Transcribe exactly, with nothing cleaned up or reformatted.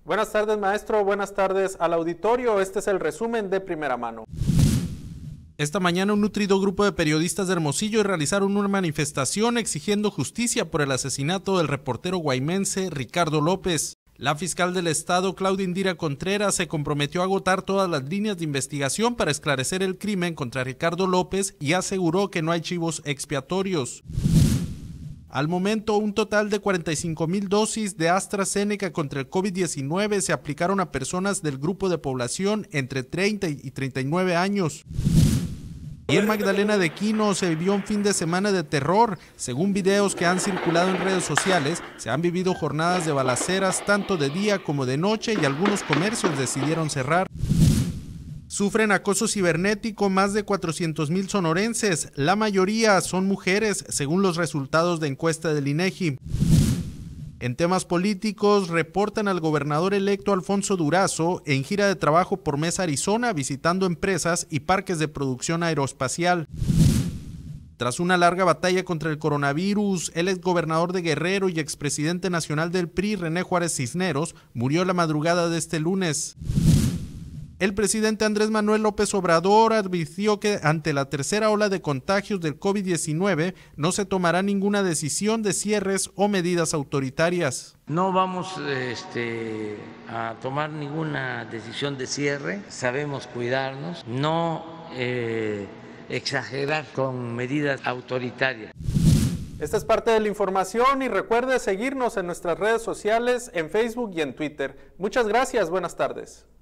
Buenas tardes, maestro. Buenas tardes al auditorio. Este es el resumen de primera mano. Esta mañana un nutrido grupo de periodistas de Hermosillo realizaron una manifestación exigiendo justicia por el asesinato del reportero guaymense Ricardo López. La fiscal del estado, Claudia Indira Contreras, se comprometió a agotar todas las líneas de investigación para esclarecer el crimen contra Ricardo López y aseguró que no hay chivos expiatorios. Al momento, un total de cuarenta y cinco mil dosis de AstraZeneca contra el COVID diecinueve se aplicaron a personas del grupo de población entre treinta y treinta y nueve años. Y en Magdalena de Quino se vivió un fin de semana de terror. Según videos que han circulado en redes sociales, se han vivido jornadas de balaceras tanto de día como de noche y algunos comercios decidieron cerrar. Sufren acoso cibernético más de cuatrocientos mil sonorenses. La mayoría son mujeres, según los resultados de encuesta del INEGI. En temas políticos, reportan al gobernador electo Alfonso Durazo en gira de trabajo por Mesa, Arizona, visitando empresas y parques de producción aeroespacial. Tras una larga batalla contra el coronavirus, el exgobernador de Guerrero y expresidente nacional del P R I, René Juárez Cisneros, murió la madrugada de este lunes. El presidente Andrés Manuel López Obrador advirtió que ante la tercera ola de contagios del COVID diecinueve no se tomará ninguna decisión de cierres o medidas autoritarias. No vamos este, a tomar ninguna decisión de cierre, sabemos cuidarnos, no eh, exagerar con medidas autoritarias. Esta es parte de la información y recuerde seguirnos en nuestras redes sociales, en Facebook y en Twitter. Muchas gracias, buenas tardes.